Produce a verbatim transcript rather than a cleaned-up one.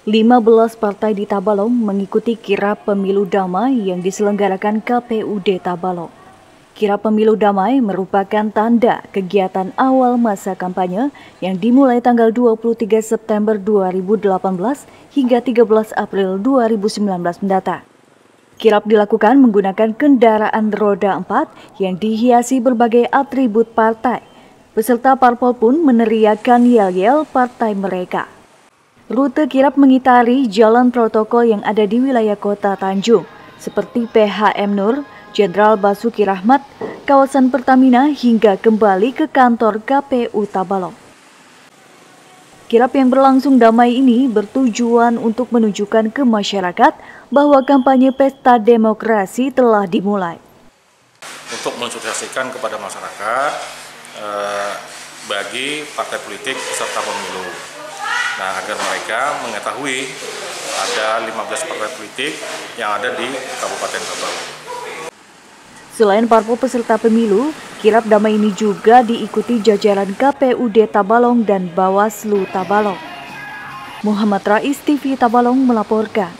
lima belas partai di Tabalong mengikuti kirap pemilu damai yang diselenggarakan K P U D Tabalong. Kirap pemilu damai merupakan tanda kegiatan awal masa kampanye yang dimulai tanggal dua puluh tiga September dua ribu delapan belas hingga tiga belas April dua ribu sembilan belas mendatang. Kirap dilakukan menggunakan kendaraan roda empat yang dihiasi berbagai atribut partai. Peserta parpol pun meneriakkan yel-yel partai mereka. Rute kirap mengitari jalan protokol yang ada di wilayah Kota Tanjung, seperti P H M Nur, Jenderal Basuki Rahmat, kawasan Pertamina hingga kembali ke kantor K P U Tabalong. Kirap yang berlangsung damai ini bertujuan untuk menunjukkan ke masyarakat bahwa kampanye pesta demokrasi telah dimulai. Untuk mensosialisasikan kepada masyarakat eh, bagi partai politik peserta pemilu. Nah, agar mereka mengetahui ada lima belas partai politik yang ada di Kabupaten Tabalong. Selain parpol peserta pemilu, kirap damai ini juga diikuti jajaran K P U D Tabalong dan Bawaslu Tabalong. Muhammad Rais, T V Tabalong melaporkan.